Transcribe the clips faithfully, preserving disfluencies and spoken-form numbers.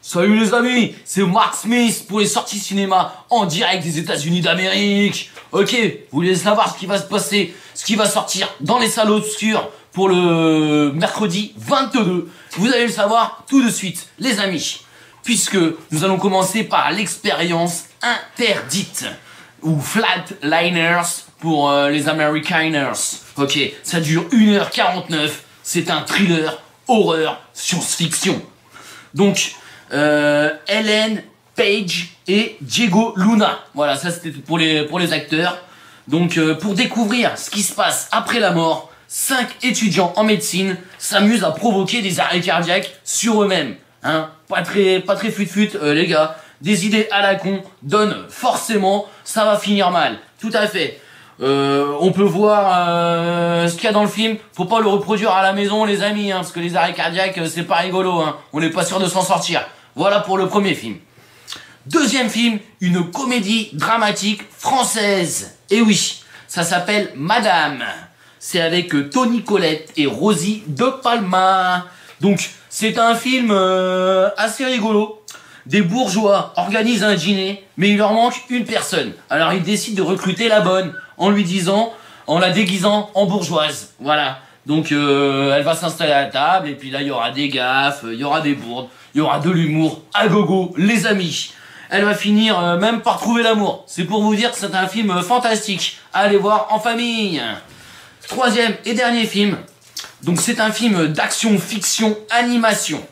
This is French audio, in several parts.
Salut les amis, c'est Mark Smith pour les sorties cinéma en direct des États-Unis d'Amérique. Ok, vous voulez savoir ce qui va se passer, ce qui va sortir dans les salles obscures pour le mercredi vingt-deux. Vous allez le savoir tout de suite, les amis, puisque nous allons commencer par l'expérience interdite, ou Flatliners pour euh, les Americaners. Ok, ça dure une heure quarante-neuf, c'est un thriller, horreur, science-fiction. Donc, euh, Ellen Page et Diego Luna. Voilà, ça c'était pour les, pour les acteurs. Donc, euh, pour découvrir ce qui se passe après la mort, cinq étudiants en médecine s'amusent à provoquer des arrêts cardiaques sur eux-mêmes. Hein, pas très, pas très fut-fut, euh, les gars. Des idées à la con donnent forcément, ça va finir mal. Tout à fait. Euh, on peut voir euh, ce qu'il y a dans le film. Faut pas le reproduire à la maison, les amis, hein, parce que les arrêts cardiaques, euh, c'est pas rigolo. Hein. On n'est pas sûr de s'en sortir. Voilà pour le premier film. Deuxième film, une comédie dramatique française. Et oui, ça s'appelle Madame. C'est avec euh, Toni Collette et Rosie de Palma. Donc, c'est un film euh, assez rigolo. Des bourgeois organisent un dîner, mais il leur manque une personne. Alors ils décident de recruter la bonne, en lui disant, en la déguisant en bourgeoise. Voilà. Donc euh, elle va s'installer à la table, et puis là il y aura des gaffes, il y aura des bourdes, il y aura de l'humour à gogo, les amis. Elle va finir euh, même par trouver l'amour. C'est pour vous dire que c'est un film euh, fantastique. À aller voir en famille. Troisième et dernier film. Donc c'est un film d'action, fiction, animation.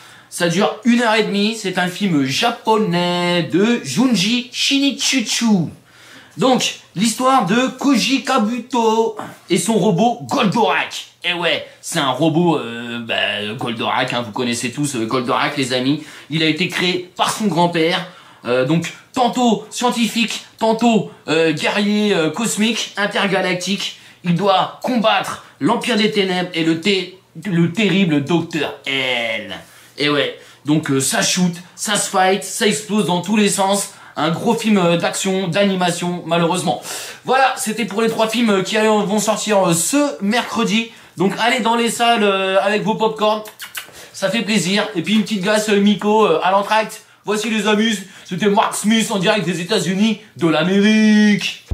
Ça dure une heure et demie, c'est un film japonais de Junji Shinichitsu. Donc, l'histoire de Koji Kabuto et son robot Goldorak. Et ouais, c'est un robot euh, bah, Goldorak, hein, vous connaissez tous euh, Goldorak les amis. Il a été créé par son grand-père, euh, donc tantôt scientifique, tantôt euh, guerrier euh, cosmique, intergalactique. Il doit combattre l'Empire des Ténèbres et le, té le terrible Docteur L. Et ouais, donc euh, ça shoot, ça se fight, ça explose dans tous les sens. Un gros film euh, d'action, d'animation, malheureusement. Voilà, c'était pour les trois films qui euh, vont sortir euh, ce mercredi. Donc allez dans les salles euh, avec vos popcorn, ça fait plaisir. Et puis une petite glace euh, Miko euh, à l'entracte. Voici les amis, c'était Mark Smith en direct des États-Unis de l'Amérique.